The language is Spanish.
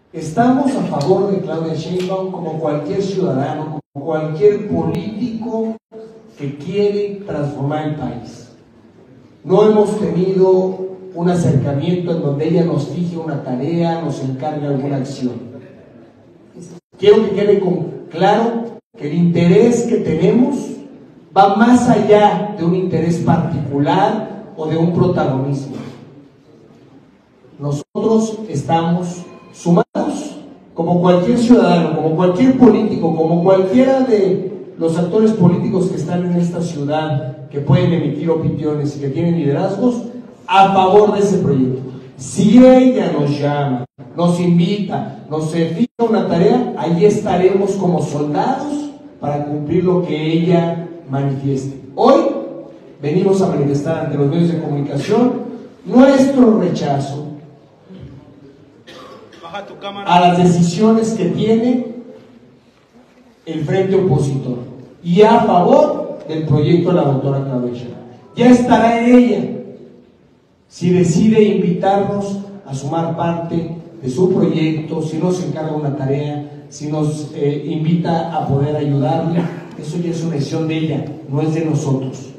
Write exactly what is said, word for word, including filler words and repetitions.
Estamos a favor de Claudia Sheinbaum como cualquier ciudadano, como cualquier político que quiere transformar el país. No hemos tenido un acercamiento en donde ella nos fije una tarea, nos encargue alguna acción. Quiero que quede con claro que el interés que tenemos va más allá de un interés particular o de un protagonismo. Nosotros estamos sumados como cualquier ciudadano, como cualquier político, como cualquiera de los actores políticos que están en esta ciudad, que pueden emitir opiniones y que tienen liderazgos, a favor de ese proyecto. Si ella nos llama, nos invita, nos fija una tarea, ahí estaremos como soldados para cumplir lo que ella manifieste. Hoy venimos a manifestar ante los medios de comunicación nuestro rechazo a las decisiones que tiene el frente opositor y a favor del proyecto de la doctora Claudia Sheinbaum. Ya estará en ella si decide invitarnos a sumar parte de su proyecto, si nos encarga una tarea, si nos eh, invita a poder ayudarle. Eso ya es una decisión de ella, no es de nosotros.